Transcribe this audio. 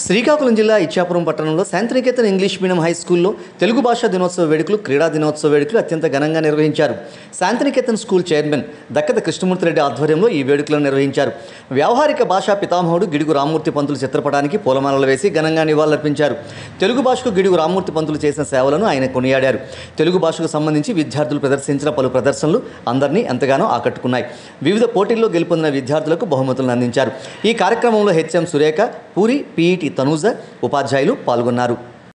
శ్రీకాకుళం జిల్లా ఇచ్చాపురం పట్టణంలో Shantiniketan English medium high స్కూల్లో తెలుగు భాషా దినోత్సవ వేడుకలు, క్రీడా దినోత్సవ వేడుకలు అత్యంత ఘనంగా నిర్వహించారు. శాంతినికేతన్ స్కూల్ చైర్మన్ దక్కత కృష్ణమూర్తిరెడ్డి ఆధ్వర్యంలో ఈ వేడుకలను నిర్వహించారు. వ్యావహారిక భాషా పితామహుడు గిడుగు రామ్మూర్తి పంతులు చిత్రపటానికి పూలమాలలు వేసి ఘనంగా నివాళులర్పించారు. తెలుగు భాషకు గిడుగు రామ్మూర్తి పంతులు చేసిన సేవలను ఆయన కొనియాడారు. తెలుగు భాషకు సంబంధించి విద్యార్థులు ప్రదర్శించిన పలు ప్రదర్శనలు అందరినీ ఎంతగానో ఆకట్టుకున్నాయి. వివిధ పోటీల్లో గెలుపొందిన విద్యార్థులకు బహుమతులను అందించారు. ఈ కార్యక్రమంలో హెచ్ఎం సురేఖ, పూరి, పిఈటి తనూజ, ఉపాధ్యాయులు పాల్గొన్నారు.